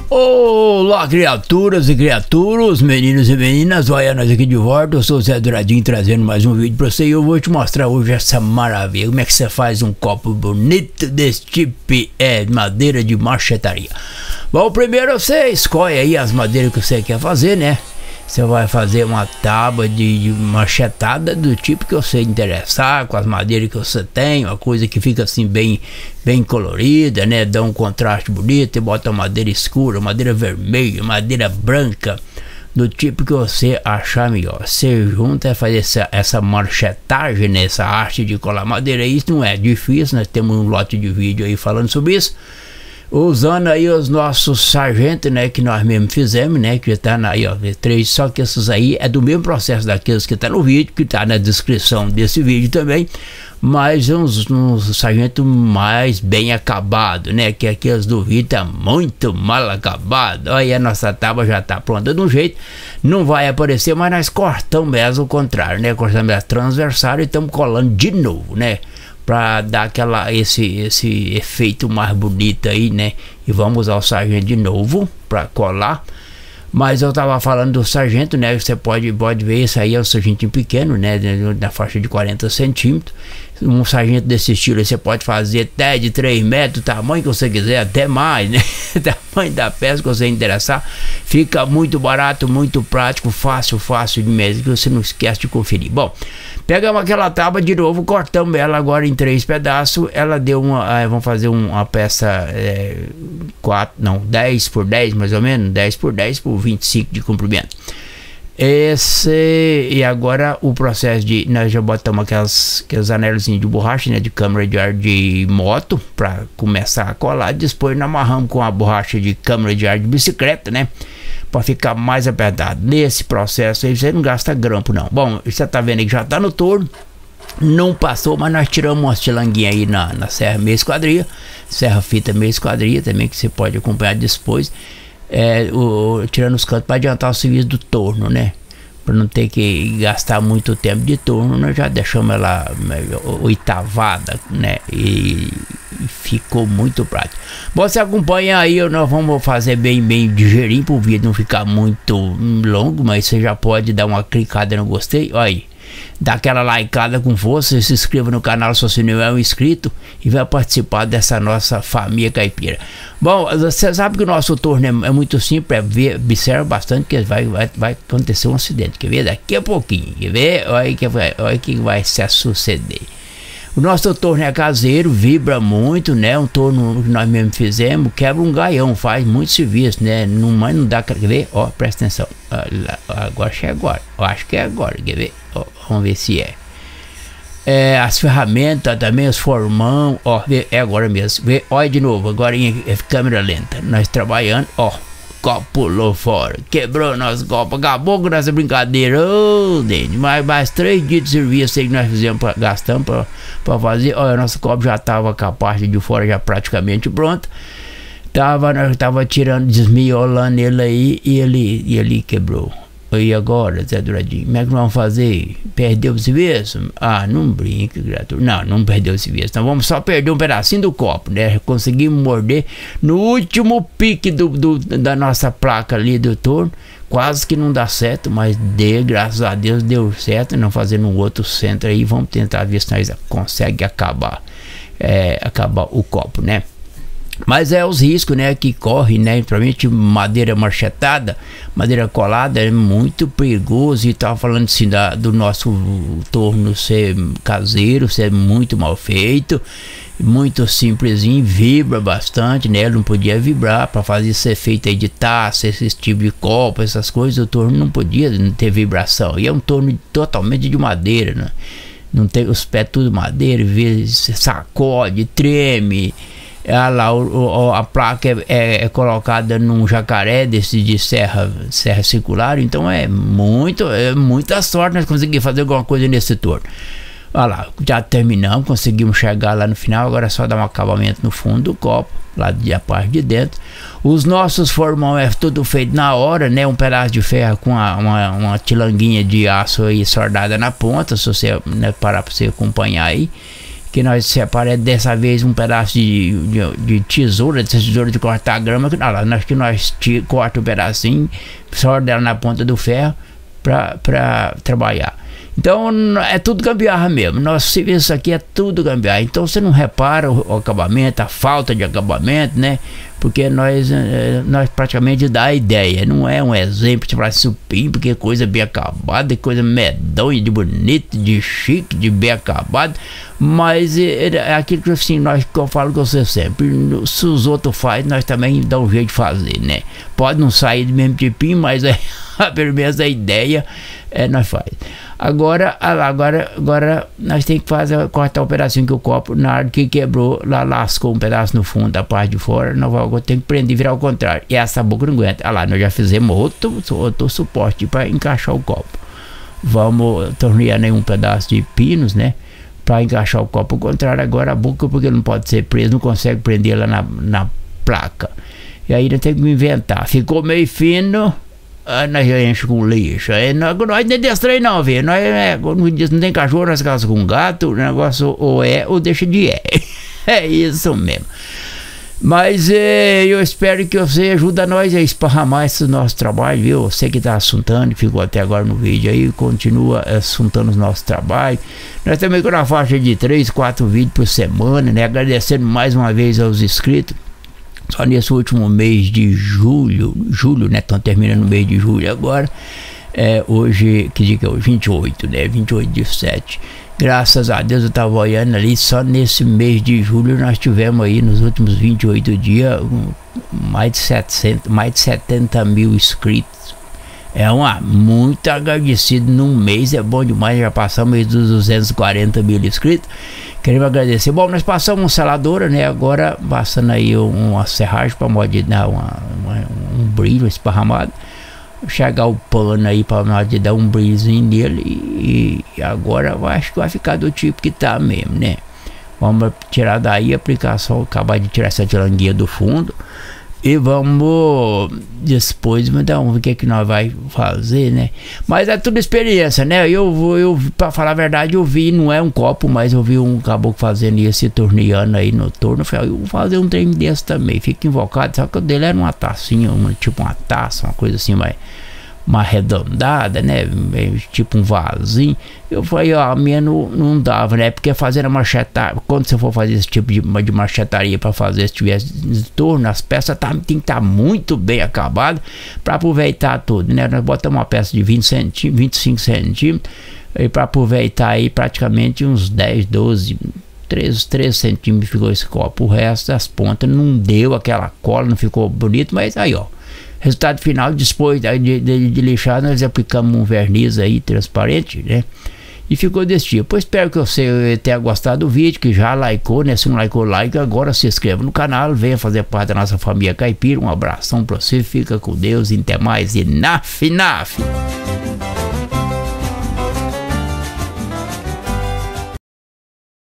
Olá, criaturas e criaturas, meninos e meninas, olha nós aqui de volta. Eu sou o Zé Douradinho trazendo mais um vídeo pra você e eu vou te mostrar hoje essa maravilha. Como é que você faz um copo bonito desse tipo, madeira de marchetaria. Bom, primeiro você escolhe aí as madeiras que você quer fazer, né? Você vai fazer uma tábua de machetada do tipo que você interessar, com as madeiras que você tem, uma coisa que fica assim bem colorida, né? Dá um contraste bonito, e bota madeira escura, madeira vermelha, madeira branca, do tipo que você achar melhor. Você junta e faz essa marchetagem, né? Essa arte de colar madeira. Isso não é difícil, nós temos um lote de vídeo aí falando sobre isso. Usando aí os nossos sargentos, né, que nós mesmo fizemos, né, que já tá aí, ó, três, só que esses aí é do mesmo processo daqueles que tá no vídeo, que tá na descrição desse vídeo também, mas uns sargentos mais bem acabado, né, que aqueles do vídeo tá muito mal acabado. Aí a nossa tábua já tá pronta de um jeito, não vai aparecer, mas nós cortamos mesmo o contrário, né, cortamos a transversal e estamos colando de novo, né, para dar esse efeito mais bonito aí, né? E vamos usar o sargento de novo para colar. Mas eu tava falando do sargento, né? Você pode ver, isso aí é um sargentinho pequeno, né? Na faixa de 40 centímetros. Um sargento desse estilo você pode fazer até de 3 metros, tamanho que você quiser, até mais, né? Tamanho da peça que você interessar. Fica muito barato, muito prático, fácil de mesmo, que você não esquece de conferir. Bom, pegamos aquela tábua de novo, cortamos ela agora em 3 pedaços. Ela deu vamos fazer uma peça 10 por 10 mais ou menos, 10 por 10 por 25 de comprimento. E agora o processo de nós já botamos aqueles anelzinhos de borracha, né, de câmara de ar de moto para começar a colar. Depois nós amarramos com a borracha de câmara de ar de bicicleta, né, para ficar mais apertado. Nesse processo aí você não gasta grampo não. Bom, você tá vendo aí que já tá no torno, não passou, mas nós tiramos uma tilanguinha aí na serra meia esquadria, serra fita meia esquadria também, que você pode acompanhar depois. Tirando os cantos para adiantar o serviço do torno, né? Para não ter que gastar muito tempo de torno, nós já deixamos ela oitavada, né? E ficou muito prático. Você acompanha aí, nós vamos fazer bem ligeirinho para o vídeo não ficar muito longo, mas você já pode dar uma clicada no gostei, olha aí. Dá aquela likeada com força, se inscreva no canal se você não é um inscrito e vai participar dessa nossa família caipira. Bom, você sabe que o nosso torno é muito simples, observa bastante que vai acontecer um acidente, quer ver? Daqui a pouquinho, quer ver? Olha que vai se suceder. O nosso torno é caseiro, vibra muito, né? Um torno que nós mesmo fizemos, quebra um gaião, faz muito serviço, né? Mas não dá, quer ver? Ó, presta atenção. Agora chega agora. Eu acho que é agora, quer ver? Ó, vamos ver se é. As ferramentas também, os formão, ó, é agora mesmo. Vê, olha de novo, agora em câmera lenta. Nós trabalhando, ó. Copo pulou fora, quebrou nosso copo, acabou com nossa brincadeira. Ô, Dente, mais 3 dias de serviço aí que nós fizemos, gastamos pra fazer. Olha, nosso copo já tava com a parte de fora já praticamente pronta. Nós tava tirando, desmiolando ele aí e ele quebrou. E agora, Zé Douradinho, como é que nós vamos fazer? Perdeu o serviço? Ah, não brinca, criatura. Não perdeu o serviço. Então vamos só perder um pedacinho do copo, né? Conseguimos morder no último pique da nossa placa ali do torno. Quase que não dá certo, mas graças a Deus deu certo. Não fazendo um outro centro aí. Vamos tentar ver se nós conseguimos acabar o copo, né? Mas os riscos, né, que corre, né, principalmente madeira marchetada, madeira colada, é muito perigoso. E tava falando assim do nosso torno ser caseiro, ser muito mal feito, muito simplesinho, vibra bastante, né? Ele não podia vibrar para fazer esse efeito aí de taça, esse tipo de copo, essas coisas. O torno não podia ter vibração. E é um torno totalmente de madeira, né? Não tem os pés tudo madeira, sacode, treme. A placa é colocada num jacaré desse de serra circular, então é muita sorte nós conseguimos fazer alguma coisa nesse torno. Olha lá, já terminamos, conseguimos chegar lá no final. Agora é só dar um acabamento no fundo do copo, lá da parte de dentro. Os nossos formão é tudo feito na hora, né? Um pedaço de ferro com uma tilanguinha de aço aí soldada na ponta, se você, né, parar para você acompanhar aí. que nós separamos dessa vez um pedaço de tesoura, dessa tesoura de cortar grama, que nós corta um pedacinho, só dela na ponta do ferro para trabalhar. Então é tudo gambiarra mesmo. Nosso serviço aqui é tudo gambiarra. Então você não repara o acabamento, a falta de acabamento, né? Porque nós praticamente dá a ideia. Não é um exemplo de falar supim, porque é coisa bem acabada, coisa medonha, de bonito, de chique, de bem acabado. Mas é aquilo que assim, que eu falo com você sempre. Se os outros fazem, nós também dá um jeito de fazer, né? Pode não sair do mesmo tipinho, mas pelo menos a ideia nós faz. Agora nós temos que cortar o pedacinho que o copo, na hora que quebrou, lá lascou um pedaço no fundo, da parte de fora, nós vamos ter que prender e virar ao contrário. E essa boca não aguenta. Olha lá, nós já fizemos outro suporte para encaixar o copo. Vamos tornear um pedaço de pinos, né? Para encaixar o copo ao contrário. Agora a boca, porque não pode ser preso, não consegue prender lá na placa. E aí nós temos que inventar. Ficou meio fino. Nós enche com lixo. Nós não é desse trem não, velho. Não tem cachorro, nós casamos com gato. O negócio ou é ou deixa de é. É isso mesmo. Mas eu espero que você ajude nós a esparramar esse nosso trabalho, viu? Você que está assuntando, que ficou até agora no vídeo aí, continua assuntando os nossos trabalhos. Nós também com uma faixa de 3, 4 vídeos por semana, né? Agradecendo mais uma vez aos inscritos. Só nesse último mês de julho, né? Estão terminando o mês de julho agora. Hoje, que dia que é hoje? 28, né? 28 de 7. Graças a Deus eu estava olhando ali, só nesse mês de julho nós tivemos aí, nos últimos 28 dias, mais de 70 mil inscritos. Muito agradecido num mês, é bom demais, já passamos dos 240 mil inscritos. Queremos agradecer. Bom, nós passamos uma seladora, né? Agora passando aí uma serragem para dar um brilho esparramado. Chegar o pano aí para nós dar um brilhozinho nele e agora eu acho que vai ficar do tipo que tá mesmo, né? Vamos tirar daí, aplicar só, acabar de tirar essa tiranguinha do fundo e vamos depois ver o que nós vai fazer, né? Mas é tudo experiência, né? Eu para falar a verdade, eu vi, não é um copo, mas eu vi um caboclo fazendo isso, torneando aí no torno. Eu falei, eu vou fazer um trem desse também. Fica invocado, só que o dele era uma tacinha, tipo uma taça, uma coisa assim, uma arredondada, né? Tipo um vasinho. Eu falei, a minha não dava, né? Porque fazendo a marchetaria, quando você for fazer esse tipo de marchetaria para fazer, se tiver de torno, as peças tem que estar muito bem acabadas para aproveitar tudo, né? Nós botamos uma peça de 25 centímetros para aproveitar aí praticamente uns 10, 12, 3 centímetros ficou esse copo. O resto das pontas não deu aquela cola, não ficou bonito, mas aí ó. Resultado final, depois de lixar, nós aplicamos um verniz aí transparente, né? E ficou desse tipo. Pois espero que você tenha gostado do vídeo, que já likeou, né? Se não likeou, like, agora se inscreva no canal, venha fazer parte da nossa família caipira. Um abração pra você, fica com Deus e até mais. E naf.